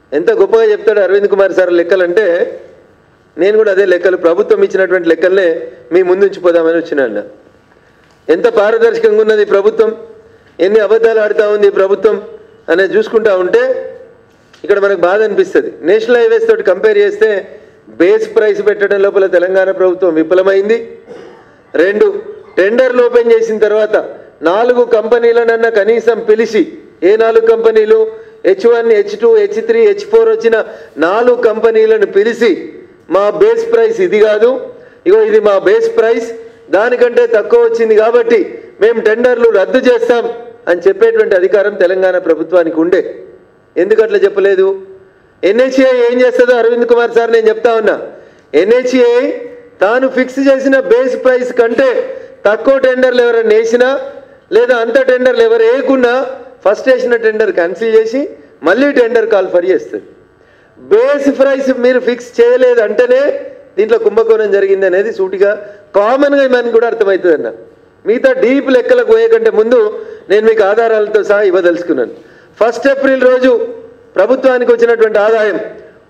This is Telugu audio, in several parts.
ఎంత గొప్పగా చెప్తాడు అరవింద్ కుమార్ సార్ లెక్కలంటే నేను కూడా అదే లెక్కలు ప్రభుత్వం ఇచ్చినటువంటి లెక్కలనే మీ ముందుంచిపోదామని వచ్చినాన్న. ఎంత పారదర్శకంగా ఉన్నది ప్రభుత్వం, ఎన్ని అబద్ధాలు ఆడుతూ ఉంది ప్రభుత్వం అనేది చూసుకుంటా ఉంటే ఇక్కడ మనకు బాధ అనిపిస్తుంది. నేషనల్ హైవేస్ తోటి కంపేర్ చేస్తే బేస్ ప్రైస్ పెట్టడం లోపల తెలంగాణ ప్రభుత్వం విఫలమైంది. 2 టెండర్లు ఓపెన్ చేసిన తర్వాత 4 కంపెనీలనన్నా కనీసం పిలిచి, ఏ 4 కంపెనీలు, H1, H2, H3, H4 వచ్చిన 4 కంపెనీలను పిలిచి మా బేస్ ప్రైస్ ఇది కాదు, ఇగో ఇది మా బేస్ ప్రైస్, దానికంటే తక్కువ వచ్చింది కాబట్టి మేము టెండర్లు రద్దు చేస్తాం అని చెప్పేటువంటి అధికారం తెలంగాణ ప్రభుత్వానికి ఉండే. ఎందుకు అట్లా చెప్పలేదు? NHAI ఏం చేస్తుందో అరవింద్ కుమార్ సార్ నేను చెప్తా ఉన్నా. NHAI తాను ఫిక్స్ చేసిన బేస్ ప్రైస్ కంటే తక్కువ టెండర్లు ఎవరైనా వేసినా లేదా అంత టెండర్లు ఎవరు వేయకున్నా ఫస్ట్ వేసిన టెండర్ క్యాన్సిల్ చేసి మళ్ళీ టెండర్ కాల్ ఫర్ చేస్తుంది. బేస్ ప్రైస్ మీరు ఫిక్స్ చేయలేదు అంటేనే దీంట్లో కుంభకోణం జరిగింది అనేది సూటిగా కామన్గా మనకు కూడా అర్థమవుతుంది అన్న. మిగతా డీప్ లెక్కలకు పోయే కంటే ముందు నేను మీకు ఆధారాలతో సహా ఇవ్వదలుచుకున్నాను. 1 ఏప్రిల్ రోజు ప్రభుత్వానికి వచ్చినటువంటి ఆదాయం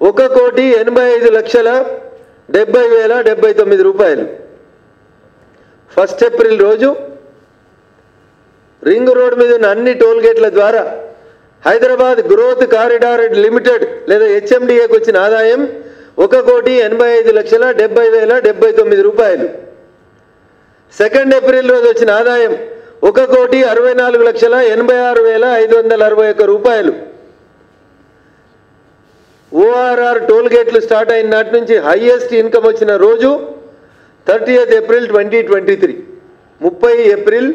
1,85,70,79 రూపాయలు. 1 ఏప్రిల్ రోజు రింగ్ రోడ్ మీద ఉన్న అన్ని టోల్ గేట్ల ద్వారా హైదరాబాద్ గ్రోత్ కారిడార్ లిమిటెడ్ లేదా HMDAకి వచ్చిన ఆదాయం 1,85,70,79 రూపాయలు. 2 ఏప్రిల్ రోజు వచ్చిన ఆదాయం 1,64,86,561 రూపాయలు. ORR టోల్ గేట్లు స్టార్ట్ అయిన నాటి నుంచి హైయెస్ట్ ఇన్కమ్ వచ్చిన రోజు 30th ఏప్రిల్ 2023, 30 ఏప్రిల్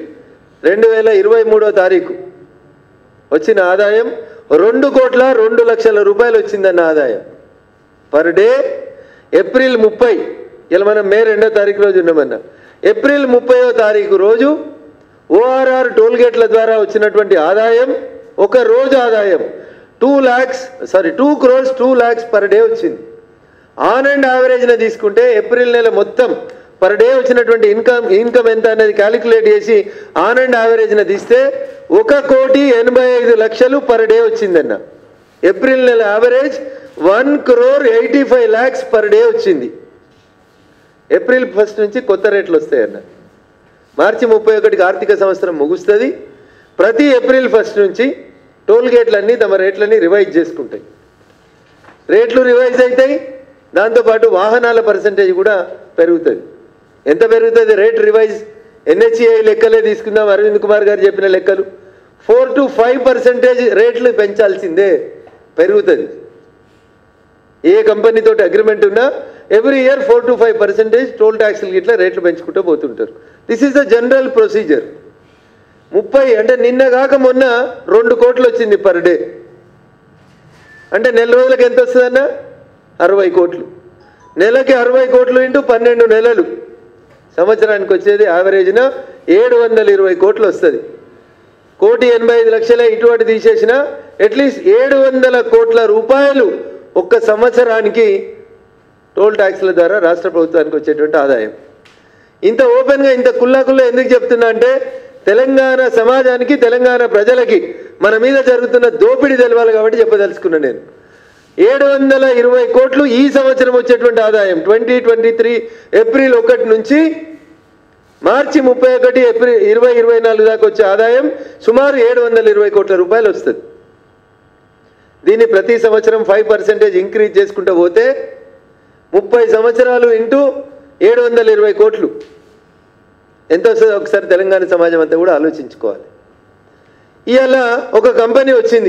2023 వచ్చిన ఆదాయం 2,02,00,000 రూపాయలు వచ్చిందన్న ఆదాయం పర్ డే. ఏప్రిల్ 30, ఇలా మనం మే 2వ రోజు ఉన్నామన్నా, ఏప్రిల్ 30 రోజు ORR టోల్ గేట్ల ద్వారా వచ్చినటువంటి ఆదాయం, ఒక రోజు ఆదాయం 2 crores 2 lakhs పర్ డే వచ్చింది. ఆన్ అండ్ యావరేజ్ని తీసుకుంటే ఏప్రిల్ నెల మొత్తం పర్ డే వచ్చినటువంటి ఇన్కమ్ ఎంత అనేది క్యాలిక్యులేట్ చేసి ఆన్ అండ్ యావరేజ్ని తీస్తే 1,85,00,000 పర్ డే వచ్చిందన్న. ఏప్రిల్ నెల యావరేజ్ 1,85 lakhs పర్ డే వచ్చింది. ఏప్రిల్ 1 నుంచి కొత్త రేట్లు వస్తాయన్న. మార్చి 31 ఆర్థిక సంవత్సరం ముగుస్తుంది. ప్రతి ఏప్రిల్ 1 నుంచి టోల్ గేట్లన్నీ తమ రేట్లన్నీ రివైజ్ చేసుకుంటాయి. రేట్లు రివైజ్ అవుతాయి, దాంతోపాటు వాహనాల పర్సంటేజ్ కూడా పెరుగుతుంది. ఎంత పెరుగుతుంది రేట్ రివైజ్? NHAI లెక్కలే తీసుకుందాం, అరవింద్ కుమార్ గారు చెప్పిన లెక్కలు 4 to 5% రేట్లు పెంచాల్సిందే, పెరుగుతుంది. ఏ కంపెనీతో అగ్రిమెంట్ ఉన్నా ఎవ్రీ ఇయర్ 4 to 5% టోల్ ట్యాక్స్లు ఇట్లా రేట్లు పెంచుకుంటూ పోతుంటారు. This is the general procedure. 30 అంటే నిన్న కాక మొన్న 2 కోట్లు వచ్చింది పర్ డే. అంటే నెల రోజులకు ఎంత వస్తుందన్న? 60 కోట్లు. నెలకి 60 కోట్లు ఇంటూ 12 నెలలు, సంవత్సరానికి వచ్చేది యావరేజ్న 720 కోట్లు వస్తుంది. 1,85,00,000 ఇటువంటి తీసేసిన అట్లీస్ట్ 700 కోట్ల రూపాయలు ఒక్క సంవత్సరానికి టోల్ ట్యాక్స్ల ద్వారా రాష్ట్ర ప్రభుత్వానికి వచ్చేటువంటి ఆదాయం. ఇంత ఓపెన్గా ఇంత కుల్లాకుల్లా ఎందుకు చెప్తున్నా అంటే తెలంగాణ సమాజానికి, తెలంగాణ ప్రజలకి మన మీద జరుగుతున్న దోపిడీ తెలవాలి కాబట్టి చెప్పదలుచుకున్నా నేను. 720 కోట్లు ఈ సంవత్సరం వచ్చేటువంటి ఆదాయం 2023 ఏప్రిల్ 1 నుంచి మార్చి 31 ఏప్రిల్ 2024 దాకా వచ్చే ఆదాయం సుమారు 720 కోట్ల రూపాయలు వస్తుంది. దీన్ని ప్రతి సంవత్సరం 5% ఇంక్రీజ్ చేసుకుంటూ పోతే 30 సంవత్సరాలు ఇంటూ 720 కోట్లు ఎంత వస్తుందో ఒకసారి తెలంగాణ సమాజం అంతా కూడా ఆలోచించుకోవాలి. ఇవాళ ఒక కంపెనీ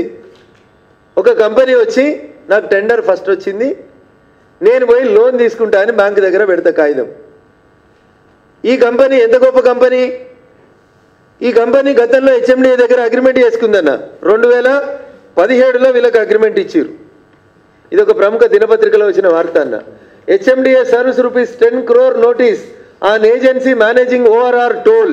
వచ్చి నాకు టెండర్ ఫస్ట్ వచ్చింది, నేను పోయి లోన్ తీసుకుంటా అని బ్యాంకు దగ్గర పెడతా కాగితం. ఈ కంపెనీ ఎంత గొప్ప కంపెనీ! ఈ కంపెనీ గతంలో HMDA దగ్గర అగ్రిమెంట్ చేసుకుందన్న. 2017లో వీళ్ళకి అగ్రిమెంట్ ఇచ్చారు. ఇది ఒక ప్రముఖ దినపత్రికలో వచ్చిన వార్త అన్న. HMDA serves ₹10 crore notice on agency managing ORR toll.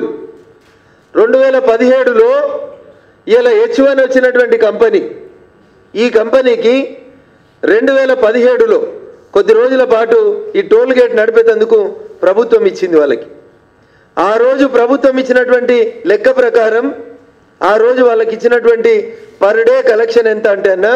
2017లో ఇలా H1 వచ్చినటువంటి కంపెనీ, ఈ కంపెనీకి 2017లో కొద్ది రోజుల పాటు ఈ టోల్ గేట్ నడిపేందుకు ప్రభుత్వం ఇచ్చింది వాళ్ళకి. ఆ రోజు ప్రభుత్వం ఇచ్చినటువంటి లెక్క ప్రకారం ఆ రోజు వాళ్ళకి ఇచ్చినటువంటి పర్ డే కలెక్షన్ ఎంత అంటే అన్న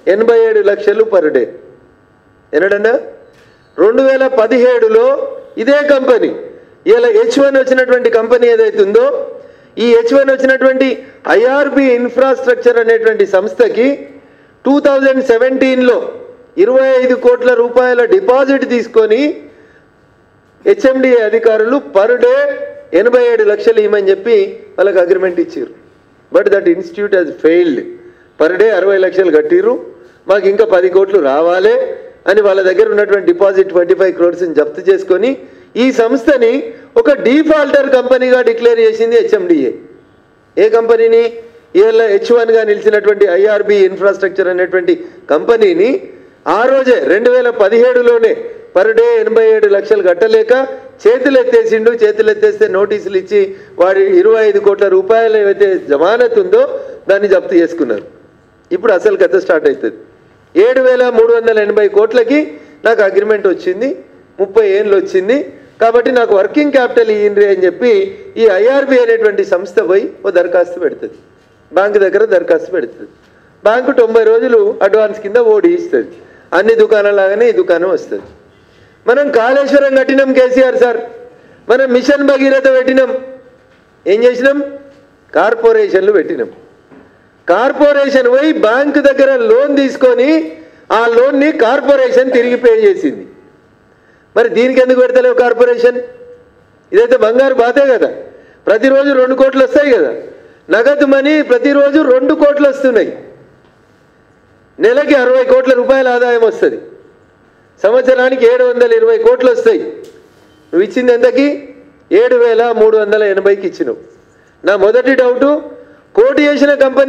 87 లక్షలు పర్ డే. ఎన్నడన్నా 2017లో ఇదే కంపెనీ ఇలా H1 వచ్చినటువంటి కంపెనీ ఏదైతుందో ఈ H1 వచ్చినటువంటి IRB ఇన్ఫ్రాస్ట్రక్చర్ అనేటువంటి సంస్థకి 2017లో 25 కోట్ల రూపాయల డిపాజిట్ తీసుకొని HMDA అధికారులు పర్ డే 87 లక్షలు ఇవ్వమని చెప్పి వాళ్ళకి అగ్రిమెంట్ ఇచ్చారు. But that institute has failed. Per day 60 లక్షలు కట్టిర్రు, మాకు ఇంకా 10 కోట్లు రావాలి అని వాళ్ళ దగ్గర ఉన్నటువంటి డిపాజిట్ 25 crores జప్తు చేసుకొని ఈ సంస్థని ఒక డిఫాల్టర్ కంపెనీగా డిక్లేర్ చేసింది HMDA. ఏ కంపెనీని? ఇవాళ H1గా నిలిచినటువంటి IRB ఇన్ఫ్రాస్ట్రక్చర్ అనేటువంటి కంపెనీని ఆ రోజే 2017లోనే పర్ డే 87 లక్షలు కట్టలేక చేతులు ఎత్తేసిండు. చేతులు ఎత్తేస్తే నోటీసులు ఇచ్చి వాడి 25 కోట్ల రూపాయలు ఏవైతే జమానత్ ఉందో దాన్ని జప్తు చేసుకున్నారు. ఇప్పుడు అసలు కథ స్టార్ట్ అవుతుంది. 7,380 కోట్లకి నాకు అగ్రిమెంట్ వచ్చింది, 30 ఏళ్ళు వచ్చింది కాబట్టి నాకు వర్కింగ్ క్యాపిటల్ ఇయ్యండి అని చెప్పి ఈ IRB అనేటువంటి సంస్థ పోయి ఓ దరఖాస్తు పెడుతుంది, బ్యాంకు దగ్గర దరఖాస్తు పెడుతుంది. బ్యాంకు 90 రోజులు అడ్వాన్స్ కింద ఓడి ఇస్తుంది. అన్ని దుకాణాలాగానే ఈ దుకాణం వస్తుంది. మనం కాళేశ్వరం కట్టినాం కేసీఆర్ సార్, మనం మిషన్ భగీరథ పెట్టినాం, ఏం చేసినాం? కార్పొరేషన్లు పెట్టినాం. కార్పొరేషన్ పోయి బ్యాంకు దగ్గర లోన్ తీసుకొని ఆ లోన్ని కార్పొరేషన్ తిరిగి పే చేసింది. మరి దీనికి ఎందుకు పెడతలేవు కార్పొరేషన్? ఇదైతే బంగారు బాతే కదా. ప్రతిరోజు 2 కోట్లు వస్తాయి కదా, నగదు మనీ ప్రతిరోజు 2 కోట్లు వస్తున్నాయి. నెలకి 60 కోట్ల రూపాయల ఆదాయం వస్తుంది, సంవత్సరానికి 720 కోట్లు వస్తాయి. నువ్వు ఇచ్చింది ఎంతకి? 7,380కి ఇచ్చినావు. నా మొదటి డౌటు, కోటి చేసిన కంపెనీ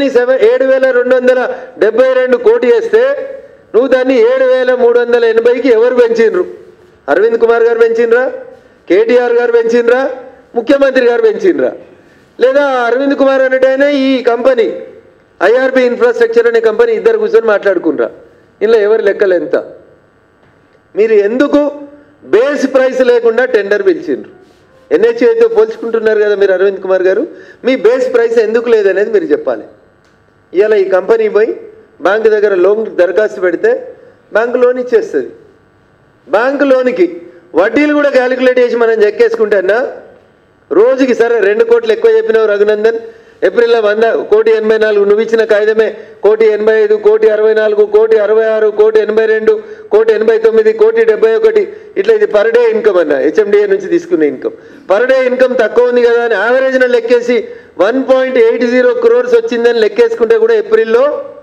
7,272 కోటి వేస్తే నువ్వు దాన్ని 7,380కి ఎవరు పెంచిండ్రు? అరవింద్ కుమార్ గారు పెంచిండ్రా? కేటీఆర్ గారు పెంచిండ్రా? ముఖ్యమంత్రి గారు పెంచిండ్రా? లేదా అరవింద్ కుమార్ అనేటైనా ఈ కంపెనీ IRB ఇన్ఫ్రాస్ట్రక్చర్ అనే కంపెనీ ఇద్దరు కూర్చొని మాట్లాడుకున్నారా? ఇందులో ఎవరి లెక్కలు ఎంత? మీరు ఎందుకు బేస్ ప్రైస్ లేకుండా టెండర్ పిలిచిండ్రు? NHAతో పోల్చుకుంటున్నారు కదా మీరు అరవింద్ కుమార్ గారు, మీ బేస్ ప్రైస్ ఎందుకు లేదనేది మీరు చెప్పాలి. ఇవాళ ఈ కంపెనీ పోయి బ్యాంకు దగ్గర లోన్ దరఖాస్తు పెడితే బ్యాంకు లోన్ ఇచ్చేస్తుంది. బ్యాంకు లోన్కి వడ్డీలు కూడా క్యాలిక్యులేట్ చేసి మనం చెక్కేసుకుంటేనా రోజుకి సరే 2 కోట్లు ఎక్కువ చెప్పినావు రఘునందన్, ఏప్రిల్లో 1,84,00,000 నువ్వు ఇచ్చిన కాగితమే 1,85,00,000, 1,64,00,000, 1,66,00,000, 1,82,00,000, 1,89,00,000, 1,71,00,000 ఇట్లా ఇది పర్ డే ఇన్కమ్ అన్న HMDA నుంచి తీసుకునే ఇన్కమ్. పర్ డే ఇన్కమ్ తక్కువ ఉంది కదా అని యావరేజ్న లెక్కేసి 1.80 crores వచ్చిందని లెక్కేసుకుంటే కూడా ఏప్రిల్లో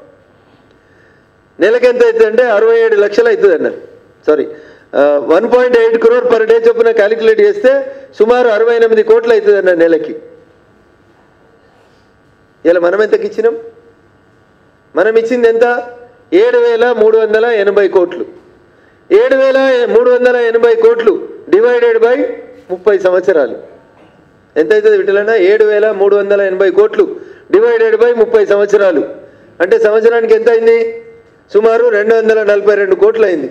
నెలకి ఎంత అవుతుందంటే 67 లక్షలు అవుతుంది అన్న. సారీ 1.8 crore పర్ డే చొప్పున క్యాలిక్యులేట్ చేస్తే సుమారు 68 కోట్లు అవుతుంది అన్న నెలకి. ఇలా మనం ఎంతకి ఇచ్చినాం? మనం ఇచ్చింది ఎంత? 7,380 కోట్లు. 7,380 కోట్లు డివైడెడ్ బై 30 సంవత్సరాలు ఎంత అవుతుంది విటలన్నా? 7,380 కోట్లు డివైడెడ్ బై 30 సంవత్సరాలు అంటే సంవత్సరానికి ఎంత అయింది? సుమారు 242 కోట్లు అయింది.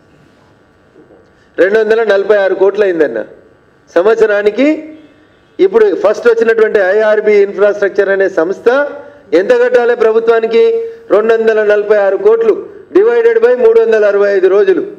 246 కోట్లు అయిందన్న సంవత్సరానికి. ఇప్పుడు ఫస్ట్ వచ్చినటువంటి IRB ఇన్ఫ్రాస్ట్రక్చర్ అనే సంస్థ ఎంత కట్టాలి ప్రభుత్వానికి? 246 కోట్లు డివైడెడ్ బై 365 రోజులు.